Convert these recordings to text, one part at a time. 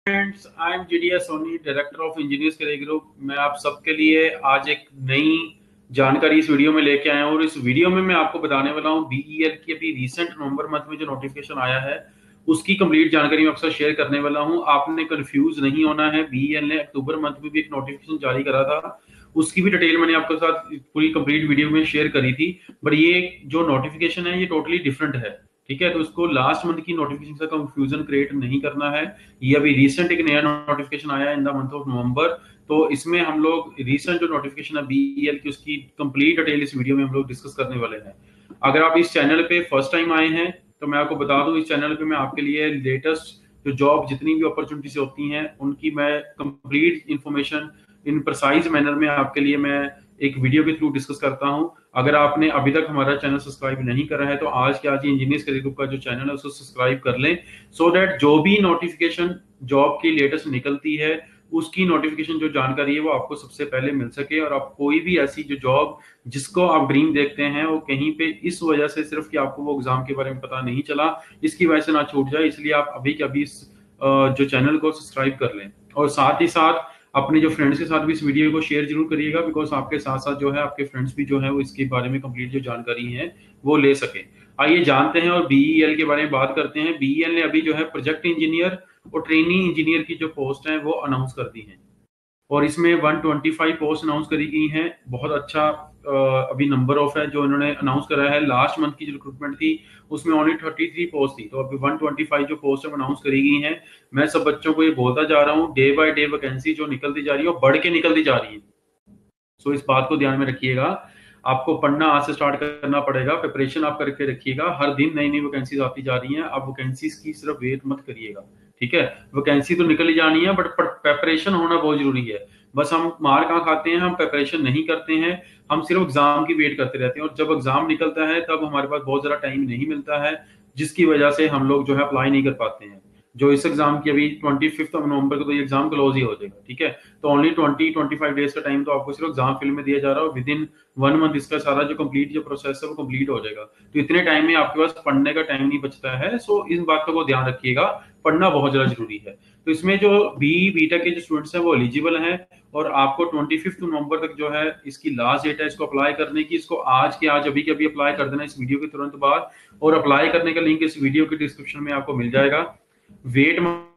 Friends, I am GDS Soni, director of engineers career group. मैं आप सबके लिए आज एक नई जानकारी इस वीडियो में लेके आया हूँ और इस वीडियो में मैं आपको बताने वाला हूँ बीईएल की अभी रिसेंट नवंबर मंथ में जो नोटिफिकेशन आया है उसकी कंप्लीट जानकारी मैं आपके साथ शेयर करने वाला हूँ। आपने कंफ्यूज नहीं होना है। बीईएल ने अक्टूबर मंथ में भी एक नोटिफिकेशन जारी करा था, उसकी भी डिटेल मैंने आपके साथ पूरी कंप्लीट वीडियो में शेयर करी थी। बट ये जो नोटिफिकेशन है ये टोटली डिफरेंट है, ठीक है। तो इसको लास्ट मंथ की नोटिफिकेशन से कंफ्यूजन क्रिएट नहीं करना है। ये अभी रिसेंट एक नया नोटिफिकेशन आया है in the month of November. तो इसमें हम लोग रिसेंट जो नोटिफिकेशन है बीईएल की उसकी कंप्लीट डिटेल इस वीडियो में हम लोग डिस्कस करने वाले हैं। अगर आप इस चैनल पे फर्स्ट टाइम आए हैं तो मैं आपको बता दूं, इस चैनल पे मैं आपके लिए लेटेस्ट जो जॉब जितनी भी अपॉर्चुनिटीज होती हैं उनकी मैं complete information in precise manner में आपके लिए मैं एक वीडियो के थ्रू डिस्कस करता हूं। अगर आपने अभी तक हमारा चैनल सब्सक्राइब नहीं करा है तो आज के आज ही इंजीनियर्स करियर ग्रुप का जो चैनल है उसको सब्सक्राइब कर लें, सो दैट जो भी नोटिफिकेशन जॉब की लेटेस्ट निकलती है उसकी नोटिफिकेशन जो जानकारी है वो आपको सबसे पहले मिल सके। और आप कोई भी ऐसी जो जॉब जिसको आप ड्रीम देखते हैं वो कहीं पे इस वजह से सिर्फ कि आपको वो एग्जाम के बारे में पता नहीं चला, इसकी वजह से ना छूट जाए, इसलिए आप अभी के अभी इस जो चैनल को सब्सक्राइब कर लें। और साथ ही साथ अपने जो फ्रेंड्स के साथ भी इस वीडियो को शेयर जरूर करिएगा, बिकॉज आपके साथ साथ जो है आपके फ्रेंड्स भी जो है वो इसके बारे में कंप्लीट जो जानकारी है वो ले सके। आइए जानते हैं और बीईएल के बारे में बात करते हैं। बीईएल ने अभी जो है प्रोजेक्ट इंजीनियर और ट्रेनी इंजीनियर की जो पोस्ट है वो अनाउंस कर दी है और इसमें 125 पोस्ट अनाउंस करी गई हैं। बहुत अच्छा अभी नंबर ऑफ है जो इन्होंने अनाउंस करा है। लास्ट मंथ की जो रिक्रूटमेंट थी उसमें ओनली 33 पोस्ट थी, तो अभी 125 जो पोस्ट है अनाउंस करी गई हैं। मैं सब बच्चों को ये बोलता जा रहा हूँ, डे बाय डे वैकेंसी जो निकलती जा रही है वो बढ़ के निकलती जा रही है। सो इस बात को ध्यान में रखिएगा। आपको पढ़ना आज से स्टार्ट करना पड़ेगा, प्रिपरेशन आप करके रखिएगा। हर दिन नई नई वैकेंसीज आती जा रही हैं, आप वैकेंसीज की सिर्फ वेट मत करिएगा, ठीक है। वैकेंसी तो निकल ही जानी है बट प्रिपरेशन होना बहुत जरूरी है। बस हम मार कहाँ खाते हैं, हम प्रिपरेशन नहीं करते हैं, हम सिर्फ एग्जाम की वेट करते रहते हैं और जब एग्जाम निकलता है तब हमारे पास बहुत ज्यादा टाइम नहीं मिलता है, जिसकी वजह से हम लोग जो है अप्लाई नहीं कर पाते हैं। जो इस एग्जाम की अभी 25 नवंबर को तो ये एग्जाम क्लोज ही हो जाएगा, ठीक है। तो ओनली 25 डेज का टाइम तो आपको सिर्फ एग्जाम फील्ड में दिया जा रहा है और विद इन 1 मंथ इसका सारा जो कंप्लीट जो प्रोसेस है वो कंप्लीट हो जाएगा। तो इतने टाइम में आपके पास पढ़ने का टाइम नहीं बचता है। सो इन बातों को ध्यान रखिएगा, पढ़ना बहुत ज्यादा जरूरी है। तो इसमें जो बीटेक के जो स्टूडेंट्स हैं वो एलिजिबल हैं और आपको 25 नवंबर तक जो है इसकी लास्ट डेट है इसको अप्लाई करने की। इसको आज के आज अभी के अभी अप्लाई कर देना इस वीडियो के तुरंत बाद, और अप्लाई करने का लिंक इस वीडियो के डिस्क्रिप्शन में आपको मिल जाएगा। वेट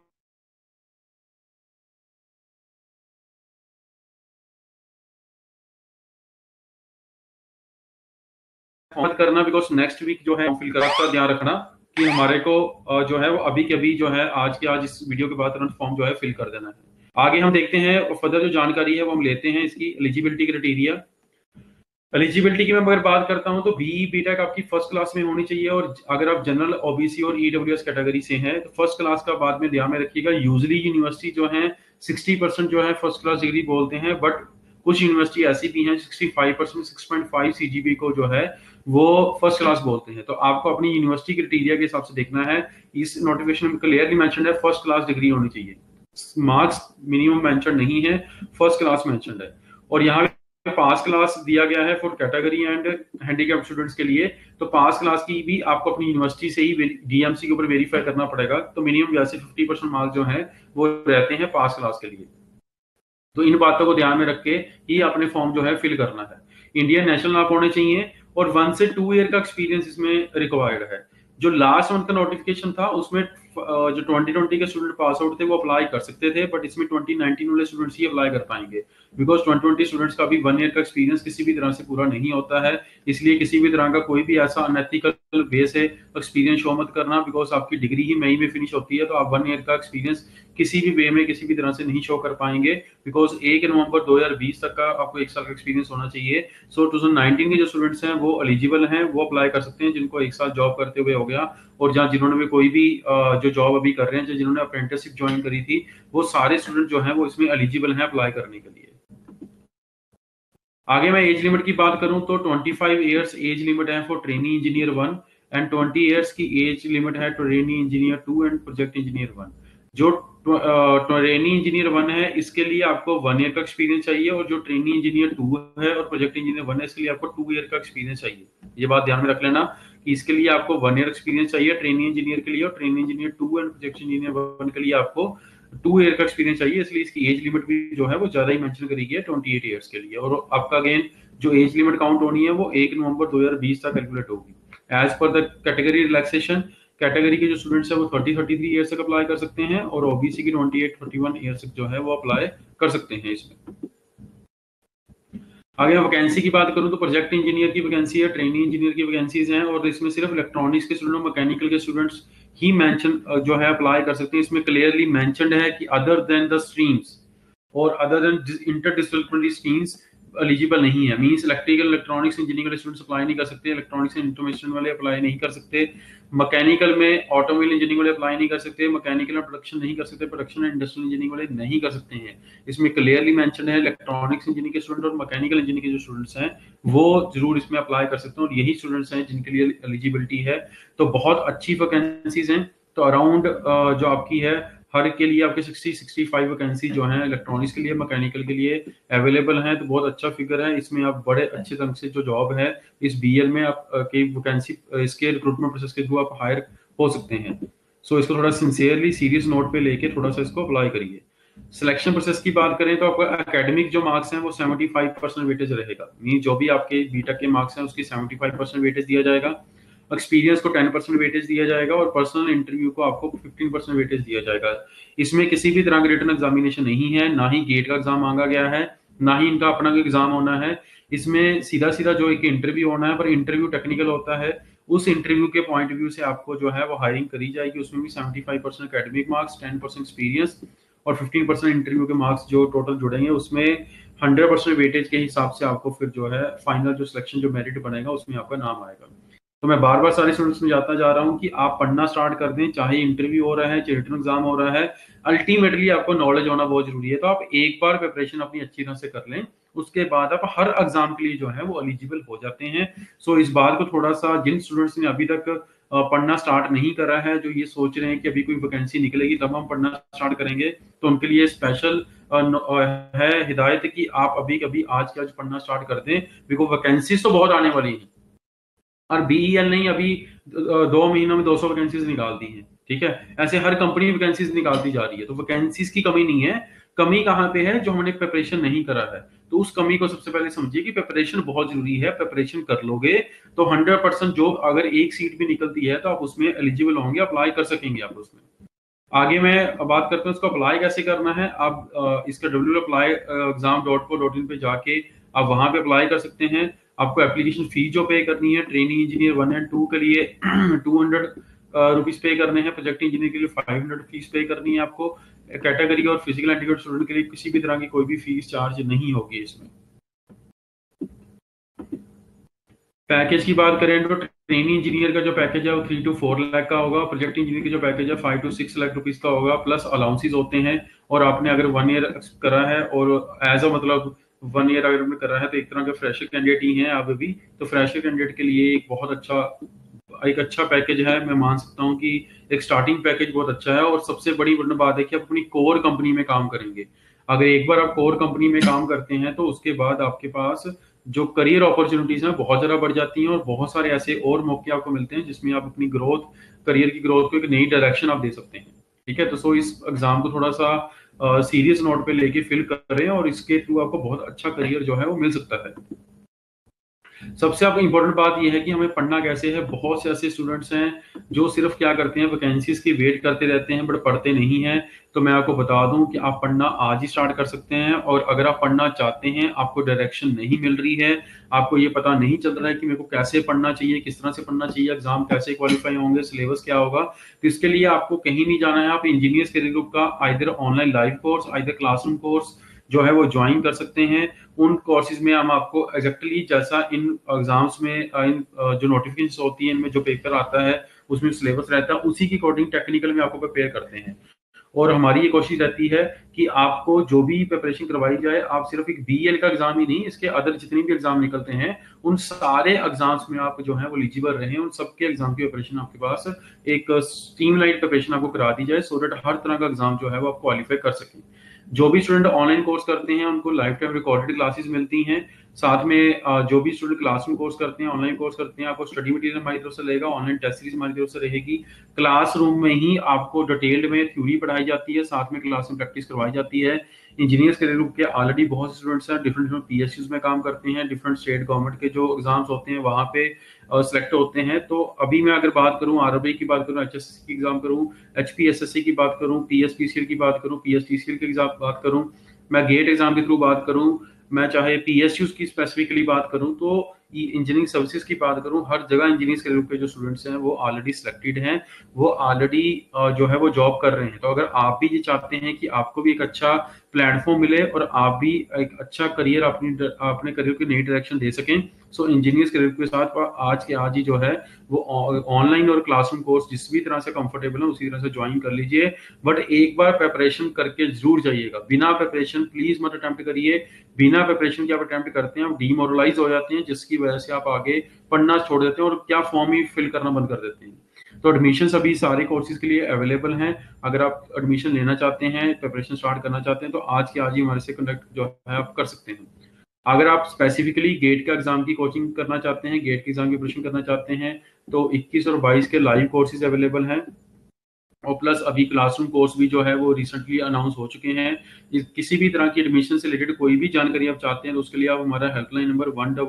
मत करना, बिकॉज नेक्स्ट वीक जो है फिल करा का ध्यान रखना कि हमारे को जो है वो अभी के अभी जो है आज के आज इस वीडियो के बाद तुरंत फॉर्म जो है फिल कर देना है। आगे हम देखते हैं और फर्दर जो जानकारी है वो हम लेते हैं इसकी एलिजिबिलिटी क्राइटेरिया। एलिजिबिलिटी की मैं अगर बात करता हूं तो बीई बीटेक आपकी फर्स्ट क्लास में होनी चाहिए और अगर आप जनरल ओबीसी और ईडब्ल्यूएस कैटेगरी से हैं तो फर्स्ट क्लास का बाद में ध्यान में रखिएगा। यूजली यूनिवर्सिटी जो है 60% जो है फर्स्ट क्लास डिग्री बोलते हैं, बट कुछ यूनिवर्सिटी ऐसी भी हैं 65%, 6.5 सीजीपी को जो है वो फर्स्ट क्लास बोलते हैं। तो आपको अपनी यूनिवर्सिटी क्राइटेरिया के हिसाब से देखना है। इस नोटिफिकेशन में क्लियरली मेंशन्ड है फर्स्ट क्लास डिग्री होनी चाहिए, मार्क्स मिनिमम मेंशन नहीं है, फर्स्ट क्लास मेंशन्ड है। और यहाँ पास क्लास दिया गया है for category and handicap students के लिए। तो पास क्लास की भी आपको अपनी यूनिवर्सिटी से ही डीएमसी के ऊपर वेरीफाई करना पड़ेगा। तो मिनिमम वैसे 50% मार्क्स जो है वो रहते हैं पास क्लास के लिए। तो इन बातों को ध्यान में रख के ही अपने फॉर्म जो है फिल करना है। इंडियन नेशनल आप होने चाहिए और 1 से 2 ईयर का एक्सपीरियंस इसमें रिक्वायर्ड है। जो लास्ट मंथ का नोटिफिकेशन था उसमें जो 2020 के स्टूडेंट पास आउट थे वो अप्लाई कर सकते थे, बट इसमें 2019 वाले स्टूडेंट्स ही अप्लाई कर पाएंगे, बिकॉज 2020 स्टूडेंट्स का भी 1 ईयर का एक्सपीरियंस किसी भी तरह से पूरा नहीं होता है। इसलिए किसी भी तरह का कोई भी ऐसा अनएथिकल वे से एक्सपीरियंस शो मत करना, बिकॉज आपकी डिग्री ही मई में फिनिश होती है तो आप 1 ईयर का एक्सपीरियंस किसी भी वे में किसी भी तरह से नहीं शो कर पाएंगे, बिकॉज 1 नवंबर 2020 तक का आपको 1 साल का एक्सपीरियंस होना चाहिए। सो 2019 के जो स्टूडेंट्स हैं वो एलिजिबल हैं, वो अप्लाई कर सकते हैं जिनको 1 साल जॉब करते हुए हो गया, और जहाँ जिन्होंने भी कोई भी जो जॉब अभी कर रहे हैं, जो जिन्होंने अप्रेंटिसशिप ज्वाइन करी थी, वो सारे स्टूडेंट जो हैं वो इसमें एलिजिबल हैं अप्लाई करने के लिए। आगे मैं एज लिमिट की बात करूं तो 25 ईयर्स एज लिमिट है for trainee engineer 1 and 20 years की एज लिमिट है trainee engineer 2 and project engineer 1। जो ट्रेनी इंजीनियर 1 है इसके लिए आपको 1 ईयर का एक्सपीरियंस चाहिए, और जो ट्रेनी इंजीनियर 2 है और प्रोजेक्ट इंजीनियर 1 है इसके लिए आपको 2 ईयर का एक्सपीरियंस चाहिए। ये बात ध्यान में रख लेना कि इसके लिए आपको 1 ईयर एक्सपीरियंस चाहिए ट्रेनी इंजीनियर के लिए, और trainee engineer 2 and project engineer 1 के लिए आपको 2 ईयर का एक्सपीरियंस चाहिए, इसलिए इसकी एज लिमिट भी जो है वो ज्यादा ही मेंशन करी गई है 28 ईयर्स के लिए। और आपका अगेन जो एज लिमिट काउंट होनी है वो 1 नवंबर 2020 तक कैलकुलेट होगी। As per the category relaxation, category के जो स्टूडेंट्स है वो 33 ईयर्स तक अप्लाई कर सकते हैं, और ओबीसी की 31 ईयर्स तक जो है वो अप्लाई कर सकते हैं इसमें। आगे वैकेंसी की बात करूं तो प्रोजेक्ट इंजीनियर की वैकेंसी है, ट्रेनिंग इंजीनियर की वैकेंसीज हैं, और इसमें सिर्फ इलेक्ट्रॉनिक्स के स्टूडेंट, मैकेनिकल के स्टूडेंट्स ही मेंशन जो है अप्लाई कर सकते हैं। इसमें क्लियरली मेंशनड है कि अदर देन द स्ट्रीम्स और other than interdisciplinary streams eligible नहीं है। मींस इलेक्ट्रिकल इलेक्ट्रॉनिक्स इंजीनियरिंग के स्टूडेंट्स अप्लाई नहीं कर सकते, इलेक्ट्रॉनिक्स एंड इंफॉर्मेशन वाले अप्लाई नहीं कर सकते, मैकेनिकल में ऑटोमोबाइल इंजीनियरिंग वाले अप्लाई नहीं कर सकते, मैकेनिकल और प्रोडक्शन नहीं कर सकते, प्रोडक्शन एंड इंडस्ट्रियल इंजीनियरिंग वाले नहीं कर सकते हैं। इसमें क्लियरली मेंशन है इलेक्ट्रॉनिक्स इंजीनियरिंग के स्टूडेंट और मैकेनिकल इंजीनियरिंग के जो स्टूडेंट्स हैं वो जरूर इसमें अप्लाई कर सकते हैं, और यही स्टूडेंट्स हैं जिनके लिए एलिजिबिलिटी है। तो बहुत अच्छी वैकेंसीज हैं। तो अराउंड जो आपकी है हर के लिए आपके 60-65 वैकेंसी जो है इलेक्ट्रॉनिक्स के लिए, मैकेनिकल के लिए अवेलेबल हैं। तो बहुत अच्छा फिगर है, इसमें आप बड़े अच्छे ढंग से जो जॉब है इस बीएल में आप की वैकेंसी इसके रिक्रूटमेंट प्रोसेस के थ्रू आप हायर हो सकते हैं। सो इसको थोड़ा सिंसियरली सीरियस नोट पे लेके थोड़ा सा इसको अप्लाई करिए। सिलेक्शन प्रोसेस की बात करें तो आपका एकेडमिक जो मार्क्स हैं वो 75% वेटेज रहेगा, मीन जो भी आपके बीटेक के मार्क्स हैं उसकी 75% वेटेज दिया जाएगा, एक्सपीरियंस को 10% वेटेज दिया जाएगा, और पर्सनल इंटरव्यू को आपको 15% वेटेज दिया जाएगा। इसमें किसी भी तरह का रिटन एग्जामिनेशन नहीं है, ना ही गेट का एग्जाम मांगा गया है, ना ही इनका अपना एग्जाम होना है। इसमें सीधा सीधा जो एक इंटरव्यू होना है, पर इंटरव्यू टेक्निकल होता है। उस इंटरव्यू के पॉइंट व्यू से आपको जो है वो हायरिंग करी जाएगी। उसमें भी 75% एकेडमिक मार्क्स, 10% एक्सपीरियंस और 15% इंटरव्यू के मार्क्स जो टोटल जुड़ेंगे, उसमें 100% वेटेज के हिसाब से आपको फिर जो है फाइनल जो सिलेक्शन जो मेरिट बनेगा उसमें आपका नाम आएगा। तो मैं बार बार सारे स्टूडेंट्स में जाता जा रहा हूँ कि आप पढ़ना स्टार्ट कर दें, चाहे इंटरव्यू हो रहा है चाहे रिटन एग्जाम हो रहा है, अल्टीमेटली आपको नॉलेज होना बहुत जरूरी है। तो आप एक बार प्रिपरेशन अपनी अच्छी तरह से कर लें, उसके बाद आप हर एग्जाम के लिए जो है वो एलिजिबल हो जाते हैं। सो इस बात को थोड़ा सा जिन स्टूडेंट्स ने अभी तक पढ़ना स्टार्ट नहीं करा है, जो ये सोच रहे हैं कि अभी कोई वैकेंसी निकलेगी तब हम पढ़ना स्टार्ट करेंगे, तो उनके लिए स्पेशल है हिदायत कि आप अभी कभी आज के आज पढ़ना स्टार्ट कर दें, बिकॉज वैकेंसीज तो बहुत आने वाली हैं। और बीईएल नहीं अभी 2 महीनों में 200 वैकेंसीज निकाल दी हैं, ठीक है। ऐसे हर कंपनी वैकेंसीज निकालती जा रही है, तो वैकेंसीज की कमी नहीं है। कमी कहाँ पे है, जो हमने प्रिपरेशन नहीं करा है। तो उस कमी को सबसे पहले समझिए कि प्रिपरेशन बहुत जरूरी है। प्रिपरेशन कर लोगे तो 100% जॉब, अगर एक सीट भी निकलती है तो आप उसमें एलिजिबल होंगे, अप्लाई कर सकेंगे आप उसमें। आगे मैं बात करता हूँ इसको अप्लाई कैसे करना है। आप इसका www.apply.exam.co.in पे जाके आप वहां पे अप्लाई कर सकते हैं। आपको एप्लीकेशन फी जो पे करनी है, ट्रेनिंग इंजीनियर 1 एंड 2 के लिए 200 रुपीज पे करने हैं, प्रोजेक्ट इंजीनियर के लिए 500 फीस पे करनी है आपको। कैटेगरी और फिजिकल एंटीट्यूड स्टूडेंट के लिए किसी भी तरह की कोई भी फीस चार्ज नहीं होगी इसमें। पैकेज की बात करें तो ट्रेनिंग इंजीनियर का जो पैकेज है वो 3 to 4 लाख का होगा, प्रोजेक्ट इंजीनियर का जो पैकेज है 5 to 6 लाख रुपीज का होगा, प्लस अलाउंसेस होते हैं। और आपने अगर 1 ईयर करा है और एज अ मतलब 1 ईयर अगर आपने करा है तो एक तरह के फ्रेशर कैंडिडेट ही हैं आप अभी, तो फ्रेशर कैंडिडेट के लिए एक अच्छा पैकेज है। मैं मान सकता हूँ कि एक स्टार्टिंग पैकेज बहुत अच्छा है। और सबसे बड़ी बात है कि आप अपनी कोर कंपनी में काम करेंगे। अगर एक बार आप कोर कंपनी में काम करते हैं तो उसके बाद आपके पास जो करियर अपॉर्चुनिटीज हैं बहुत ज्यादा बढ़ जाती हैं, और बहुत सारे ऐसे और मौके आपको मिलते हैं जिसमें आप अपनी ग्रोथ, करियर की ग्रोथ को एक नई डायरेक्शन आप दे सकते हैं, ठीक है। तो सो इस एग्जाम को थोड़ा सा सीरियस नोट पे लेके फिल करें, और इसके थ्रू आपको बहुत अच्छा करियर जो है वो मिल सकता है। सबसे आपको इंपॉर्टेंट बात यह है कि हमें पढ़ना कैसे है। बहुत से ऐसे स्टूडेंट्स हैं जो सिर्फ क्या करते हैं, वैकेंसीज की वेट करते रहते हैं बट पढ़ते नहीं हैं। तो मैं आपको बता दूं कि आप पढ़ना आज ही स्टार्ट कर सकते हैं। और अगर आप पढ़ना चाहते हैं, आपको डायरेक्शन नहीं मिल रही है, आपको ये पता नहीं चल रहा है कि मेरे को कैसे पढ़ना चाहिए, किस तरह से पढ़ना चाहिए, एग्जाम कैसे क्वालिफाई होंगे, सिलेबस क्या होगा, तो इसके लिए आपको कहीं नहीं जाना है। आप इंजीनियर्स करियर ग्रुप का either online live course, either classroom course जो है वो ज्वाइन कर सकते हैं। उन कोर्सेज में हम आपको एग्जैक्टली जैसा इन एग्जाम्स में इन जो नोटिफिकेशन होती है, इनमें जो पेपर आता है उसमें सिलेबस रहता है, उसी की अकॉर्डिंग टेक्निकल में आपको प्रिपेयर करते हैं। और हमारी ये कोशिश रहती है कि आपको जो भी प्रिपरेशन करवाई जाए, आप सिर्फ एक बीएल का एग्जाम ही नहीं, इसके अदर जितने भी एग्जाम निकलते हैं उन सारे एग्जाम्स में आप जो है वो एलिजिबल रहें। उन सबके एग्जाम की प्रिपरेशन आपके पास एक स्ट्रीमलाइन प्रिपरेशन आपको करा दी जाए, सो दैट हर तरह का एग्जाम जो है वो आप क्वालिफाई कर सकें। जो भी स्टूडेंट ऑनलाइन कोर्स करते हैं उनको लाइफ टाइम रिकॉर्डेड क्लासेस मिलती हैं। साथ में जो भी स्टूडेंट क्लासरूम कोर्स करते हैं, ऑनलाइन कोर्स करते हैं, आपको स्टडी मटेरियल हमारी तरफ से रहेगा, ऑनलाइन टेस्ट सीरीज हमारी तरफ से रहेगी। क्लासरूम में ही आपको डिटेल्ड में थ्योरी पढ़ाई जाती है, साथ में क्लास में प्रैक्टिस करवाई जाती है। इंजीनियर्स के ग्रुप के ऑलरेडी बहुत से स्टूडेंट्स हैं, डिफरेंट डिफरेंट पीएसयूज में काम करते हैं, डिफरेंट स्टेट गवर्नमेंट के जो एग्जाम्स होते हैं वहाँ पे सिलेक्ट होते हैं। तो अभी मैं अगर बात करूँ, आरआरबी की बात करूँ, एचएससी की एग्जाम करूँ, एचपीएसएससी की बात करूँ, पीएसपीसीएल की बात करूँ, पीएसटीसीएल की एग्जाम बात करूँ, मैं गेट एग्जाम के थ्रू बात करूँ, मैं चाहे पीएसयूज की स्पेसिफिकली बात करूं, तो इंजीनियरिंग सर्विसेज की बात करूं, हर जगह इंजीनियरिंग के ग्रुप के जो स्टूडेंट्स हैं वो ऑलरेडी सिलेक्टेड हैं, वो ऑलरेडी जो है वो जॉब कर रहे हैं। तो अगर आप भी ये चाहते हैं कि आपको भी एक अच्छा प्लेटफॉर्म मिले और आप भी एक अच्छा करियर अपने करियर की नई डायरेक्शन दे सकें, सो इंजीनियर्स के ग्रुप के साथ आज के आज ही जो है वो ऑनलाइन और क्लासरूम कोर्स जिस भी तरह से कंफर्टेबल है उसी तरह से ज्वाइन कर लीजिए। बट एक बार प्रिपरेशन करके जरूर जाइएगा, बिना प्रिपरेशन प्लीज मत अटेम्प्ट करिए। बिना प्रिपरेशन के आप अटेम्प्ट करते हैं, आप डीमोरलाइज हो जाते हैं, जिसकी वजह से आप आगे पढ़ना छोड़ देते हैं और क्या फॉर्म ही फिल करना बंद कर देते हैं। तो एडमिशन अभी सारे कोर्सेज के लिए अवेलेबल हैं। अगर आप एडमिशन लेना चाहते हैं, प्रिपरेशन स्टार्ट करना चाहते हैं, तो आज के आज ही हमारे से कनेक्ट जो है आप कर सकते हैं। अगर आप स्पेसिफिकली गेट का एग्जाम की कोचिंग करना चाहते हैं, गेट के एग्जाम की प्रिपरेशन करना चाहते हैं, तो 21 और 22 के लाइव कोर्सेज अवेलेबल हैं। और प्लस अभी क्लासरूम कोर्स भी जो है वो रिसेंटली अनाउंस हो चुके हैं। किसी भी तरह की एडमिशन से रिलेटेड कोई भी जानकारी आप चाहते हैं तो उसके लिए आप हमारा हेल्पलाइन नंबर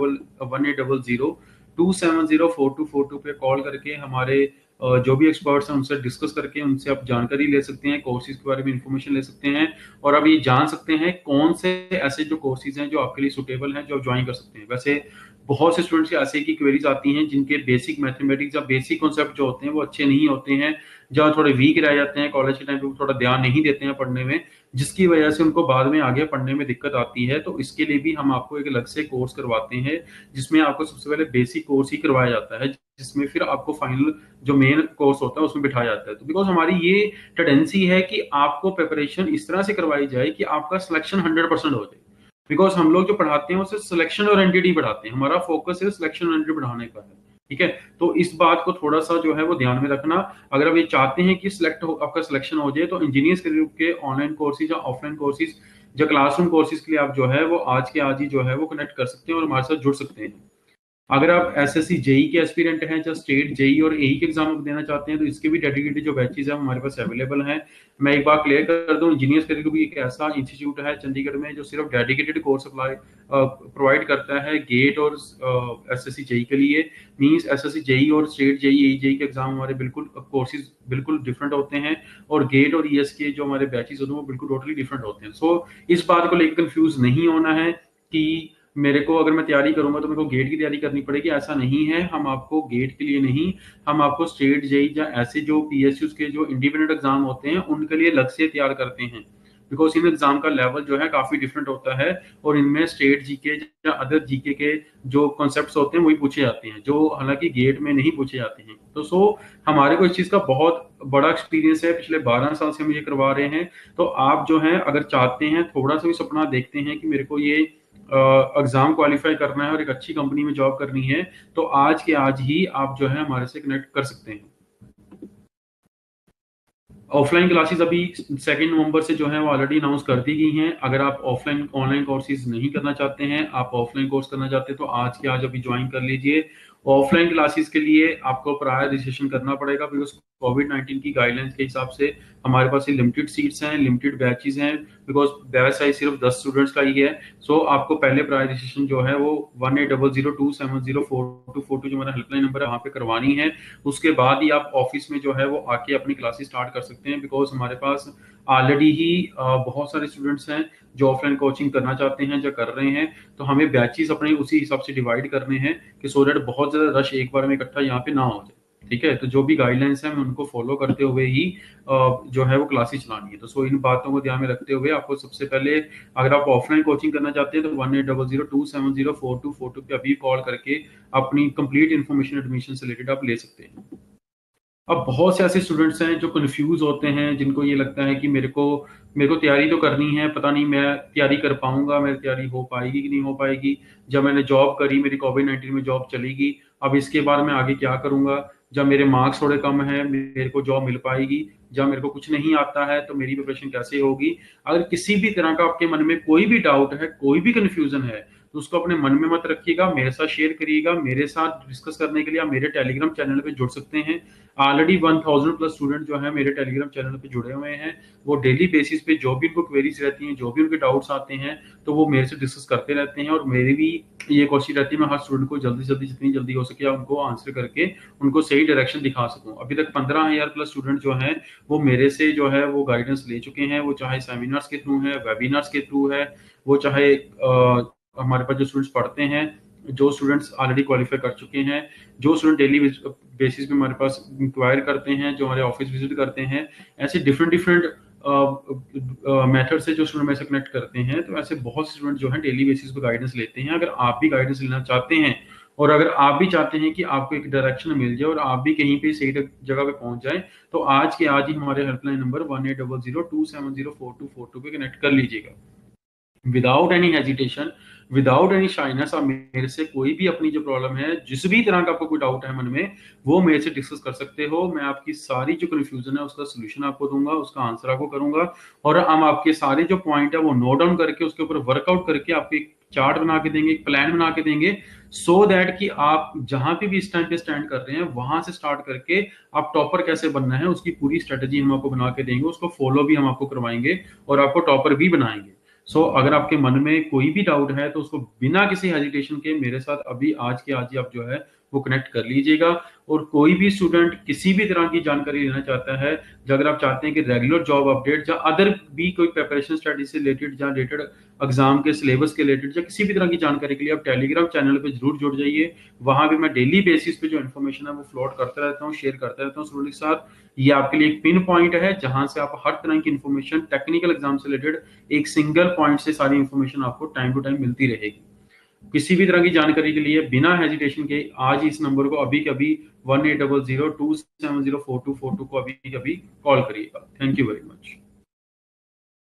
1800 पे कॉल करके हमारे जो भी एक्सपर्ट्स हैं उनसे डिस्कस करके उनसे आप जानकारी ले सकते हैं, कोर्सेज के बारे में इंफॉर्मेशन ले सकते हैं, और अब ये जान सकते हैं कौन से ऐसे जो कोर्सेज हैं जो आपके लिए सुटेबल हैं, जो आप ज्वाइन कर सकते हैं। वैसे बहुत से स्टूडेंट्स ऐसे की क्वेरीज आती हैं जिनके बेसिक मैथमेटिक्स या बेसिक कॉन्सेप्ट जो होते हैं वो अच्छे नहीं होते हैं, जहाँ थोड़े वीक रह जाते हैं, कॉलेज के टाइम पे थोड़ा ध्यान नहीं देते हैं पढ़ने में, जिसकी वजह से उनको बाद में आगे पढ़ने में दिक्कत आती है। तो इसके लिए भी हम आपको एक अलग से कोर्स करवाते हैं, जिसमें आपको सबसे पहले बेसिक कोर्स ही करवाया जाता है, जिसमें फिर आपको फाइनल जो मेन कोर्स होता है उसमें बिठाया जाता है। तो बिकॉज हमारी ये टेंडेंसी है कि आपको प्रिपरेशन इस तरह से करवाई जाए कि आपका सिलेक्शन 100% हो जाए। बिकॉज हम लोग जो पढ़ाते हैं वो सिर्फ सिलेक्शन ओरिएंटेड ही पढ़ाते हैं, हमारा फोकस सिर्फ सिलेक्शन ओरिएंटेड पढ़ाने का है। ठीक है, तो इस बात को थोड़ा सा जो है वो ध्यान में रखना। अगर आप ये चाहते हैं कि आपका सिलेक्शन हो जाए, तो इंजीनियर्स के ग्रुप के ऑनलाइन कोर्सेज या ऑफलाइन कोर्सेज जो क्लासरूम कोर्सेज के लिए आप जो है वो आज के आज ही जो है वो कनेक्ट कर सकते हैं और हमारे साथ जुड़ सकते हैं। अगर आप एसएससी जेई के एस्पिरेंट हैं, जो स्टेट जेई और एई के एग्जाम देना चाहते हैं, तो इसके भी डेडिकेटेड जो बैचेज है हमारे पास अवेलेबल हैं। मैं एक बार क्लियर कर दूं, इंजीनियर्स के लिए भी एक ऐसा इंस्टीट्यूट है चंडीगढ़ में जो सिर्फ डेडिकेटेड कोर्स अप्लाई प्रोवाइड करता है गेट और एसएससी जेई के लिए। मींस एसएससी जेई और स्टेट जेई एई जेई के एग्जाम हमारे बिल्कुल कोर्सेज बिल्कुल डिफरेंट होते हैं, और गेट और ईएस के जो हमारे बैचेज होते हैं वो बिल्कुल टोटली डिफरेंट होते हैं। सो इस बात को लेकर कंफ्यूज नहीं होना है कि मेरे को अगर मैं तैयारी करूंगा तो मेरे को गेट की तैयारी करनी पड़ेगी, ऐसा नहीं है। हम आपको गेट के लिए नहीं, हम आपको स्टेट जेई या ऐसे जो पीएसयू के जो इंडिपेंडेंट एग्जाम होते हैं उनके लिए अलग से तैयार करते हैं। बिकॉज इन एग्जाम का लेवल जो है काफी डिफरेंट होता है, और इनमें स्टेट जीके या अदर जीके के जो कॉन्सेप्ट्स होते हैं वही पूछे जाते हैं, जो हालांकि गेट में नहीं पूछे जाते हैं। तो हमारे को इस चीज का बहुत बड़ा एक्सपीरियंस है, पिछले 12 साल से हम ये करवा रहे हैं। तो आप जो है अगर चाहते हैं, थोड़ा सा भी सपना देखते हैं कि मेरे को ये एग्जाम क्वालिफाई करना है और एक अच्छी कंपनी में जॉब करनी है, तो आज के आज ही आप जो है हमारे से कनेक्ट कर सकते हैं। ऑफलाइन क्लासेस अभी 2 नवंबर से जो है वो ऑलरेडी अनाउंस कर दी गई हैं। अगर आप ऑफलाइन ऑनलाइन कोर्सेज नहीं करना चाहते हैं, आप ऑफलाइन कोर्स करना चाहते हैं, तो आज के आज अभी ज्वाइन कर लीजिए। ऑफलाइन क्लासेस के लिए आपको प्रायर रजिस्ट्रेशन करना पड़ेगा, बिकॉज कोविड-19 की गाइडलाइंस के हिसाब से हमारे पास लिमिटेड सीट्स हैं, लिमिटेड बैचेस हैं, बिकॉज बैच साइज सिर्फ 10 स्टूडेंट्स का ही है। आपको पहले प्रायर रजिस्ट्रेशन जो है वो 1800270424 जो हमारा हेल्पलाइन नंबर है वहाँ पे करवानी है। उसके बाद ही आप ऑफिस में जो है वो आके अपनी क्लासेस स्टार्ट कर सकते हैं, बिकॉज हमारे पास ऑलरेडी ही बहुत सारे स्टूडेंट्स हैं जो ऑफलाइन कोचिंग करना चाहते हैं, जो कर रहे हैं। तो हमें बैचेस अपने उसी हिसाब से डिवाइड करने हैं कि सो दैट बहुत ज्यादा रश एक बार में इकट्ठा यहाँ पे ना हो जाए। ठीक है, तो जो भी गाइडलाइंस है हमें उनको फॉलो करते हुए ही जो है वो क्लासेस चलानी है। तो इन बातों को ध्यान में रखते हुए आपको सबसे पहले, अगर आप ऑफलाइन कोचिंग करना चाहते हैं, तो 1800270424 पे अभी कॉल करके अपनी कंप्लीट इन्फॉर्मेशन एडमिशन से रिलेटेड आप ले सकते हैं। अब बहुत से ऐसे स्टूडेंट्स हैं जो कंफ्यूज होते हैं, जिनको ये लगता है कि मेरे को तैयारी तो करनी है, पता नहीं मैं तैयारी कर पाऊंगा, मेरी तैयारी हो पाएगी कि नहीं हो पाएगी। जब मैंने जॉब करी, मेरी कोविड-19 में जॉब चलेगी, अब इसके बाद मैं आगे क्या करूंगा। जब मेरे मार्क्स थोड़े कम हैं, मेरे को जॉब मिल पाएगी। जब मेरे को कुछ नहीं आता है तो मेरी प्रिपरेशन कैसे होगी। अगर किसी भी तरह का आपके मन में कोई भी डाउट है, कोई भी कंफ्यूजन है, तो उसको अपने मन में मत रखिएगा, मेरे साथ शेयर करिएगा। मेरे साथ डिस्कस करने के लिए आप मेरे टेलीग्राम चैनल पे जुड़ सकते हैं। ऑलरेडी 1000+ स्टूडेंट जो है मेरे टेलीग्राम चैनल पे जुड़े हुए हैं। वो डेली बेसिस पे जो भी उनको क्वेरीज रहती हैं, जो भी उनके डाउट्स आते हैं, तो वो मेरे से डिस्कस करते रहते हैं। और मेरी भी ये कोशिश रहती है मैं हर स्टूडेंट को जल्दी से जल्दी जितनी जल्दी हो सके उनको आंसर करके उनको सही डायरेक्शन दिखा सकूं। अभी तक 15,000+ स्टूडेंट जो हैं वो मेरे से जो है वो गाइडेंस ले चुके हैं। वो चाहे सेमिनार्स के थ्रू है, वेबिनार्स के थ्रू है, वो चाहे हमारे पास जो स्टूडेंट्स पढ़ते हैं, जो स्टूडेंट्स ऑलरेडी क्वालिफाई कर चुके हैं, जो स्टूडेंट डेली बेसिस पे हमारे पास इंक्वायर करते हैं, जो हमारे ऑफिस विजिट करते हैं, ऐसे डिफरेंट डिफरेंट मेथड से जो स्टूडेंट मेरे से कनेक्ट करते हैं। तो ऐसे बहुत से स्टूडेंट जो हैं डेली बेसिस पे गाइडेंस लेते हैं। अगर आप भी गाइडेंस लेना चाहते हैं और अगर आप भी चाहते हैं कि आपको एक डायरेक्शन मिल जाए और आप भी कहीं पे सही जगह पे पहुंच जाए, तो आज के आज ही हमारे हेल्पलाइन नंबर 1800270424 पे कनेक्ट कर लीजिएगा। Without any hesitation, without any shyness, आप मेरे से कोई भी अपनी जो प्रॉब्लम है, जिस भी तरह का आपको कोई डाउट है मन में, वो मेरे से डिस्कस कर सकते हो। मैं आपकी सारी जो कंफ्यूजन है उसका सोल्यूशन आपको दूंगा, उसका आंसर आपको करूंगा। और हम आपके सारे जो पॉइंट है वो नोट डाउन करके उसके ऊपर वर्कआउट करके आपको एक चार्ट बना के देंगे, एक प्लान बना के देंगे, सो दैट कि आप जहां पे भी इस टाइम पे स्टैंड कर रहे हैं वहां से स्टार्ट करके आप टॉपर कैसे बनना है उसकी पूरी स्ट्रेटेजी हम आपको बना के देंगे। उसको फॉलो भी हम आपको करवाएंगे और आपको टॉपर भी बनाएंगे। अगर आपके मन में कोई भी डाउट है तो उसको बिना किसी हेजिटेशन के मेरे साथ अभी आज के आज ही आप जो है वो कनेक्ट कर लीजिएगा। और कोई भी स्टूडेंट किसी भी तरह की जानकारी लेना चाहता है, अगर आप चाहते हैं कि रेगुलर जॉब अपडेट या अदर भी कोई प्रिपरेशन स्टडी से रिलेटेड या रिलेटेड एग्जाम के सिलेबस के रिलेटेड या किसी भी तरह की जानकारी के लिए आप टेलीग्राम चैनल पे जरूर जुड़ जाइए। वहां पे मैं डेली बेसिस पे जो इन्फॉर्मेशन है वो फ्लोट करता रहता हूँ, शेयर करता रहता हूँ स्टूडेंट के साथ। ये आपके लिए एक पिन पॉइंट है जहां से आप हर तरह की इन्फॉर्मेशन टेक्निकल एग्जाम से रिलेटेड एक सिंगल पॉइंट से सारी इन्फॉर्मेशन आपको टाइम टू टाइम मिलती रहेगी। किसी भी तरह की जानकारी के लिए बिना हेजिटेशन के आज ही इस नंबर को अभी कभी 1800270424 को अभी कभी कॉल करिएगा। Thank you very much.